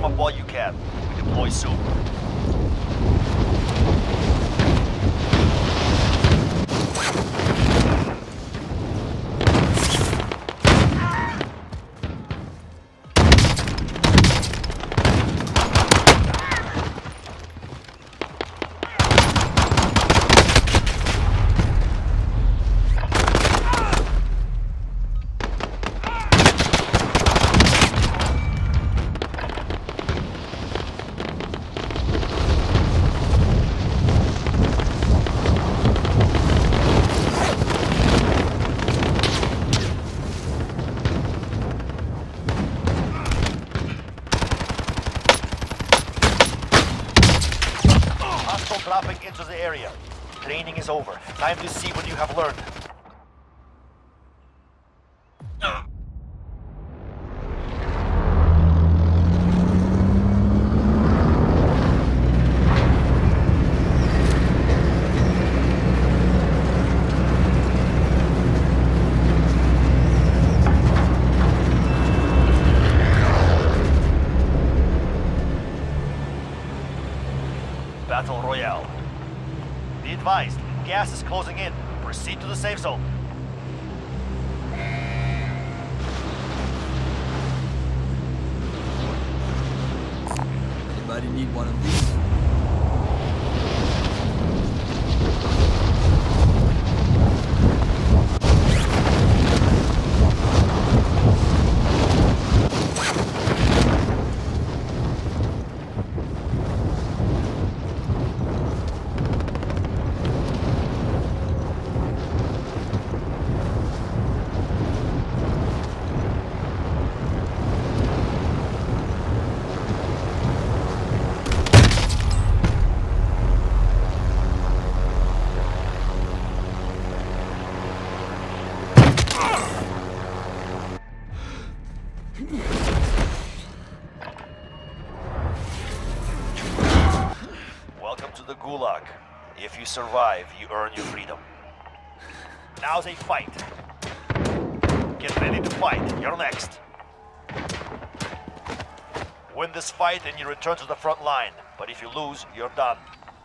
up while you can. We deploy soon. Dropping into the area. Training is over. Time to see what you have learned. Battle Royale. Be advised, gas is closing in. Proceed to the safe zone. Anybody need one of these? Welcome to the Gulag. If you survive, you earn your freedom. Now's a fight. Get ready to fight. You're next. Win this fight and you return to the front line. But if you lose, you're done.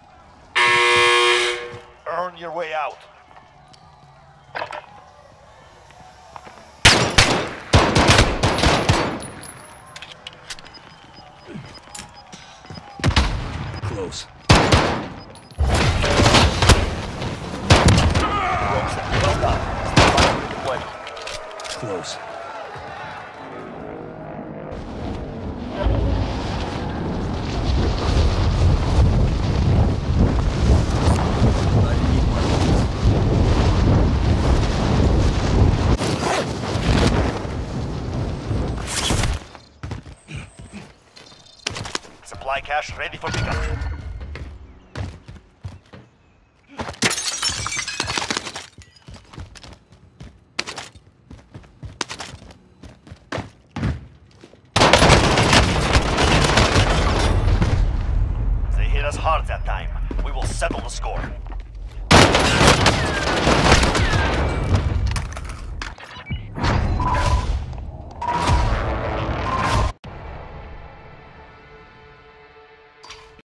Earn your way out. Close. Well done. Close. Supply cache ready for pickup. They hit us hard that time. We will settle the score.